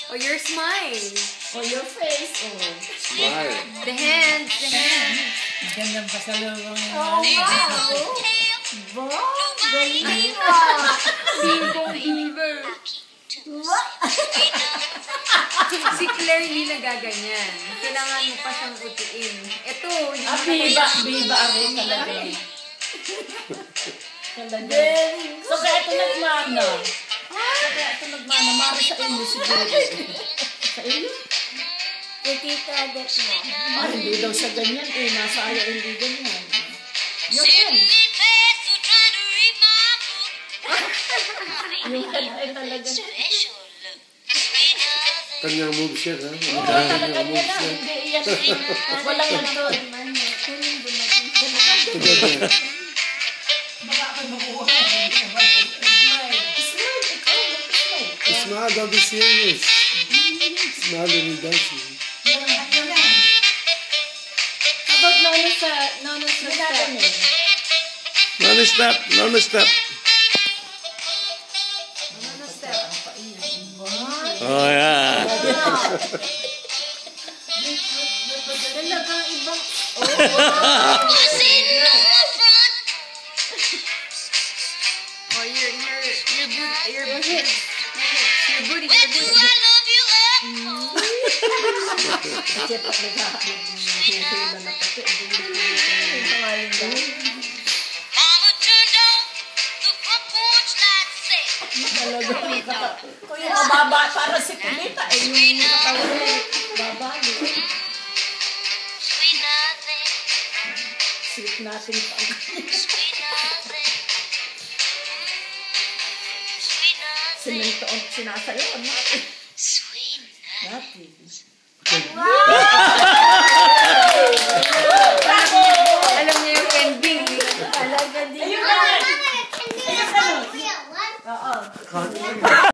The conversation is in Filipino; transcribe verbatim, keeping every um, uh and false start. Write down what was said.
Oh, your smile. Oh, your face. Oh. Smile. The hands, the hands. Magandang pasalubong yun. Oh, wow. Wow, galing mo. Bingong evil. Si Claire hindi nagaganyan. Kailangan mo pa siyang utiin. Ito, yung Ah, biba, biba rin talaga. Talaga. So, kaya ito nagmana. So, kaya ito nagmana. Mara sa inyo siguro. Sa inyo? Tita Adet mo. Ah, hindi daw siya ganyan eh. Nasa ayaw hindi ganyan. Yung head. Yung head ay talaga. Kanyang moves yan, ha? Oo, talaga niya na. Hindi iyan. Walang nandun. Smile, don't be serious. Smile when you're dancing. How about Nono sa, Nono sa step? Nono step, Nono step. Ano step? Oh, yeah. Talagang ibang... Oh, your, your, your booty, your booty, your booty, your booty. Siya pa naghahabig ng hihila na pati. Talaga. Kung yung mababa para si Kulita, eh yung katawan niya, babali. Sweet natin pa. Simento ang sinasayawan natin. Natin. Alam niya yung ending. Talaga din. Ayun na! Ayun na! Oo.